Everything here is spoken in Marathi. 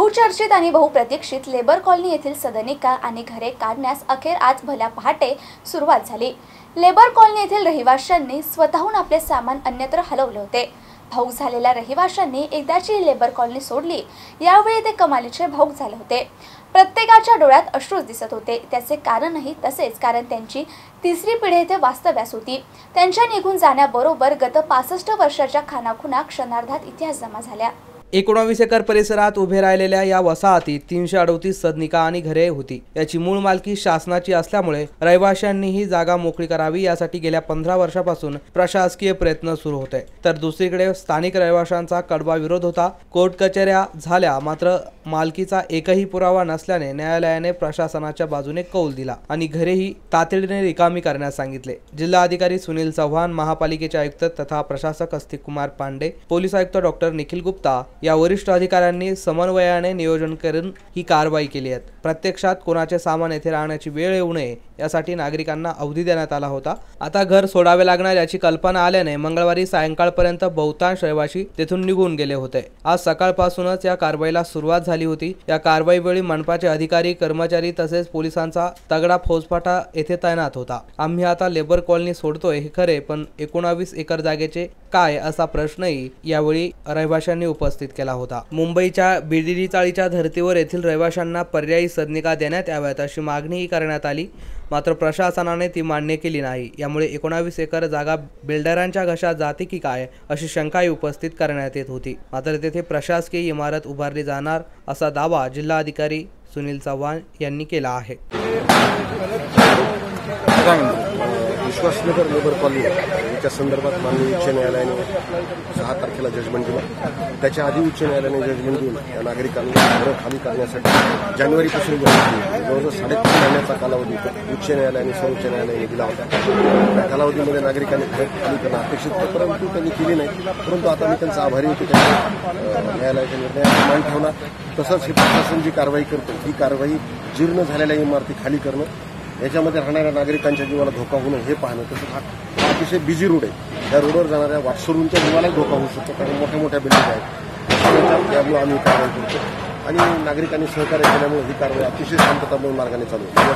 बहुचर्चित आणि बहुप्रतीक्षित लेबर कॉलनी येथील सदनिका आणि घरे काढण्यास अखेर आज भल्या पहाटे सुरुवात झाली। लेबर कॉलनी येथील रहिवाशांनी स्वतःहून आपले सामान अन्यत्र हलवले होते। भाऊक झालेल्या रहिवाशांनी एकदाची लेबर कॉलनी सोडली, यावेळी ते कमालीचे भाऊक झाले होते। प्रत्येकाच्या डोळ्यात अश्रूच दिसत होते। त्याचे कारणही तसेच, कारण त्यांची तिसरी पिढी येथे वास्तव्यास होती। त्यांच्या निघून जाण्याबरोबर गत 65 वर्षाच्या खानाखुणा क्षणार्धात इतिहास जमा झाल्या। 19 एकर परिसरात उभे राहिलेल्या या वसाहतीत 338 सदनिका आणि घरे होती। याची मूळ मालकी शासनाची असल्यामुळे रहिवाशांनी ही जागा मोकळी करावी यासाठी गेल्या 15 वर्षापासून प्रशासकीय प्रयत्न सुरू होते। तर दुसरीकडे स्थानिक रहिवाशांचा कडवा विरोध होता। कोर्ट कचेऱ्या झाल्या, मात्र मालकीचा एकही पुरावा नसल्याने न्यायालयाने प्रशासनाच्या बाजूने कौल दिला आणि घरेही तातडीने रिकामी करण्यास सांगितले। जिल्हा अधिकारी सुनील चव्हाण, महापालिकेचे आयुक्त तथा प्रशासक अस्तिक कुमार पांडे, पोलीस आयुक्त डॉक्टर निखिल गुप्ता या वरिष्ठ अधिकाऱ्यांनी समन्वयाने नियोजन करून ही कारवाई केली आहे। प्रत्यक्षात कोणाचे सामान येथे राहण्याची वेळ येऊ नये यासाठी नागरिकांना अवधी देण्यात आला होता। आता घर सोडावे लागणार याची कल्पना आल्याने मंगळवारी सायंकाळपर्यंत बहुतांश रहिवासी तेथून निघून गेले होते। आज सकाळपासूनच या कारवाईला सुरुवात झाली होती। या कारवाईवेळी मनपाचे अधिकारी, कर्मचारी तसेच पोलिसांचा तगडा फौजफाटा येथे तैनात होता। आम्ही आता लेबर कॉलनी सोडतोय हे खरे, पण 19 एकर जागेचे काय असा प्रश्नही यावेळी रहिवाशांनी उपस्थित केला होता। मुंबईच्या बीडीडी चाळीच्या धर्तीवर येथील रहिवाशांना पर्यायी सदनिका देण्यात याव्यात अशी मागणीही करण्यात आली, मात्र प्रशासनाने ती मान्य केली नाही। यामुळे 19 एकर जागा बिल्डरांच्या घशात जाते की काय अशी शंकाही उपस्थित करण्यात येत होती। मात्र तेथे प्रशासकीय इमारत उभारली जाणार असा दावा जिल्हाधिकारी सुनील चव्हाण यांनी केला आहे। विश्वासनगर लेबर कॉलनी याच्या संदर्भात माननीय उच्च न्यायालयाने 6 तारखेला जजमेंट दिला। त्याच्या आधी उच्च न्यायालयाने जजमेंट देऊन या नागरिकांना घरं खाली करण्यासाठी जानेवारीपासून जवळजवळ 3.5 महिन्याचा कालावधी उच्च न्यायालयाने सर्वोच्च न्यायालयाने दिला होता। त्या कालावधीमध्ये नागरिकांनी घरं खाली करणं अपेक्षित होतं, परंतु त्यांनी केली नाही। परंतु आता मी त्यांचा आभारी होतो, त्यांनी न्यायालयाच्या निर्णयाचा मान ठेवला। तसंच हे प्रशासन जी कारवाई करतो ही कारवाई जीर्ण झालेल्या इमारती खाली करणं, याच्यामध्ये राहणाऱ्या नागरिकांच्या जीवाला धोका होणं हे पाहणं, तसंच हा अतिशय बिझी रोड आहे। या रोडवर जाणाऱ्या वाटसरूंच्या जीवालाही धोका होऊ शकतो, कारण मोठ्या मोठ्या बिल्डिंग आहेत। त्यामुळे आम्ही कारवाई करतो आणि नागरिकांनी सहकार्य केल्यामुळे ही कारवाई अतिशय शांततामय मार्गाने चालू आहे।